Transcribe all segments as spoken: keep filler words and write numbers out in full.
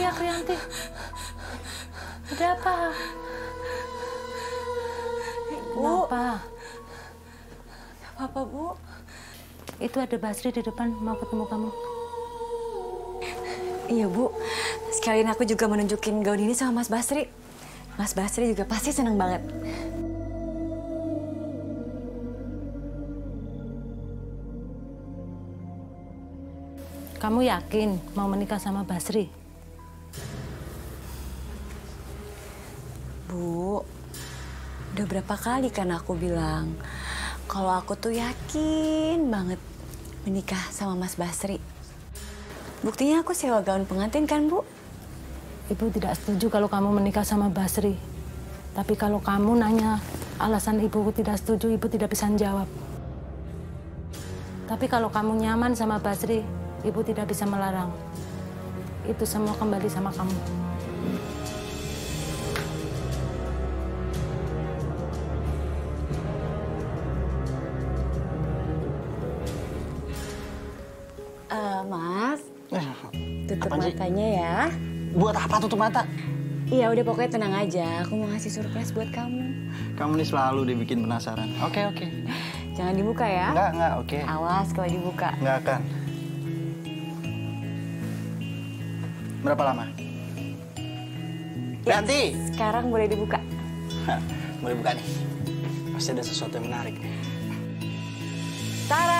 teriak, Rianti? Ada apa? Bu. Kenapa? Apa, Bu? Itu ada Basri di depan mau ketemu kamu. Iya, Bu. Sekalian aku juga menunjukin gaun ini sama Mas Basri. Mas Basri juga pasti seneng banget. Kamu yakin mau menikah sama Basri? Bu, udah berapa kali kan aku bilang kalau aku tuh yakin banget menikah sama Mas Basri. Buktinya aku sewa gaun pengantin kan, Bu? Ibu tidak setuju kalau kamu menikah sama Basri. Tapi kalau kamu nanya alasan ibu tidak setuju, ibu tidak bisa jawab. Tapi kalau kamu nyaman sama Basri, ibu tidak bisa melarang. Itu semua kembali sama kamu. Uh, Mas, tutup Apaan sih? matanya ya. Buat apa tutup mata? Iya, udah pokoknya tenang aja. Aku mau ngasih surprise buat kamu. Kamu nih selalu dibikin penasaran. Oke, oke. Jangan dibuka ya. Enggak, enggak, oke. Awas kalau dibuka. Enggak akan. Berapa lama? Ya, Ganti! sekarang boleh dibuka. Hah, boleh buka nih. Pasti ada sesuatu yang menarik nih. Tara!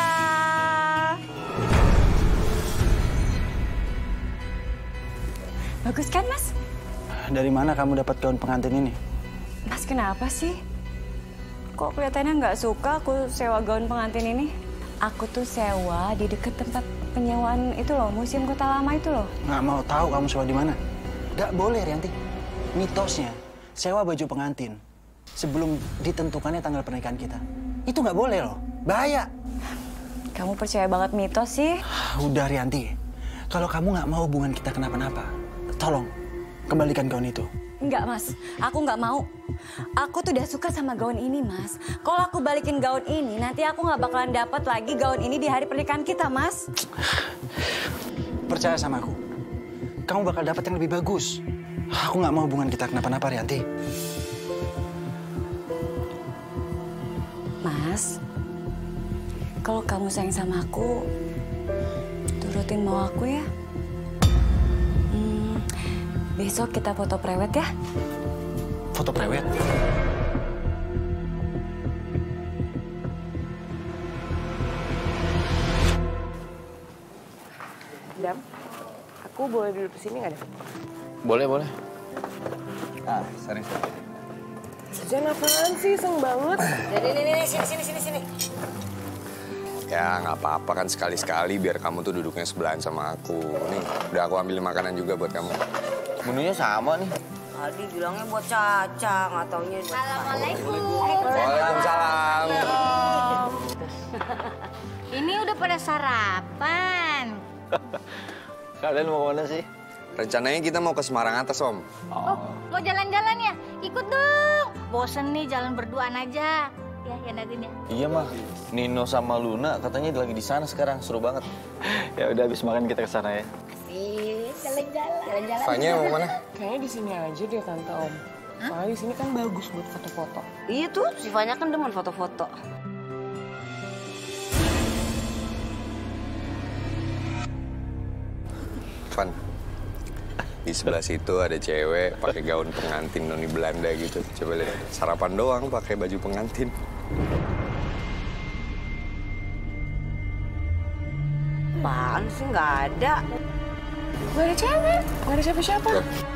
Bagus kan, Mas? Dari mana kamu dapat gaun pengantin ini? Mas, kenapa sih? Kok kelihatannya nggak suka aku sewa gaun pengantin ini? Aku tuh sewa di deket tempat penyewaan itu loh, Museum Kota Lama itu loh. Nggak mau tahu kamu sewa di mana? Nggak boleh, Rianti. Mitosnya, sewa baju pengantin sebelum ditentukannya tanggal pernikahan kita. Itu nggak boleh loh, bahaya. Kamu percaya banget mitos sih? Udah, Rianti. Kalau kamu nggak mau hubungan kita kenapa-napa, tolong kembalikan gaun itu. Enggak, Mas. Aku nggak mau. Aku tuh udah suka sama gaun ini, Mas. Kalau aku balikin gaun ini, nanti aku nggak bakalan dapat lagi gaun ini di hari pernikahan kita, Mas. Percaya sama aku. Kamu bakal dapat yang lebih bagus. Aku nggak mau hubungan kita kenapa-napa, Rianti. Mas, kalau kamu sayang sama aku, turutin mau aku ya. Hmm, besok kita foto prewed ya. Foto prewed? Dam, aku boleh duduk di sini nggak, Dam? Boleh, boleh. Ah, sering sering. Sujan apaan sih, iseng banget. Nih, nih, nih, sini, sini, sini, sini. Ya, nggak apa-apa kan sekali-sekali biar kamu tuh duduknya sebelahan sama aku. Nih, udah aku ambil makanan juga buat kamu. Menunya sama nih. Tadi bilangnya buat Caca, nggak taunya buat Assalamualaikum. Waalaikumsalam. Ini udah pada sarapan. Kalian mau kemana sih? Rencananya kita mau ke Semarang atas, Om. Oh, mau jalan-jalan ya? Ikut dong. Bosen nih jalan berduaan aja. Ya, ya Nadine ya. Iya mah, Nino sama Luna katanya lagi di sana sekarang, seru banget. Ya udah, habis makan kita ke sana ya. Asik, jalan-jalan. Jalan-jalan. Fanya mau mana? Kayaknya di sini aja deh, Tante Om. Soalnya di sini kan bagus buat foto-foto. Iya tuh, Sifanya kan demen foto-foto. Van, di sebelah situ ada cewek pakai gaun pengantin noni Belanda gitu. Coba lihat, sarapan doang pakai baju pengantin. Apaan sih, nggak ada. Nggak ada cewek, nggak ada siapa-siapa. Loh,